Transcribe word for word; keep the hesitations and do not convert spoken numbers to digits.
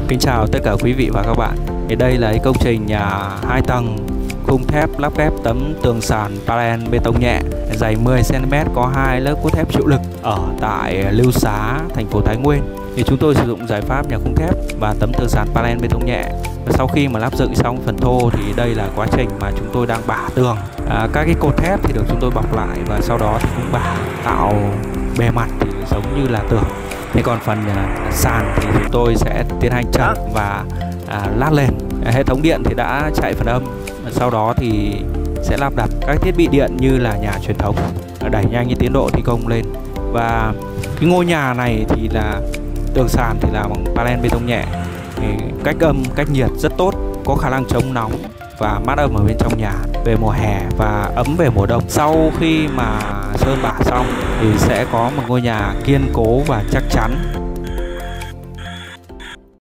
Kính chào tất cả quý vị và các bạn. Thì đây là công trình nhà hai tầng khung thép lắp ghép tấm tường sàn panel bê tông nhẹ dày mười xăng ti mét, có hai lớp cốt thép chịu lực ở tại Lưu Xá, thành phố Thái Nguyên. Thì chúng tôi sử dụng giải pháp nhà khung thép và tấm tường sàn panel bê tông nhẹ. Và sau khi mà lắp dựng xong phần thô thì đây là quá trình mà chúng tôi đang bả tường. À, các cái cột thép thì được chúng tôi bọc lại và sau đó thì cũng bả tạo bề mặt thì giống như là tường. Thế còn phần uh, sàn thì chúng tôi sẽ tiến hành trần và à, lát lên. À, hệ thống điện thì đã chạy phần âm. Sau đó thì sẽ lắp đặt các thiết bị điện như là nhà truyền thống, đẩy nhanh cái tiến độ thi công lên. Và cái ngôi nhà này thì là tường sàn thì là bằng panel bê tông nhẹ, thì cách âm cách nhiệt rất tốt, có khả năng chống nóng và mát âm ở bên trong nhà về mùa hè và ấm về mùa đông. Sau khi mà sơn bả xong thì sẽ có một ngôi nhà kiên cố và chắc chắn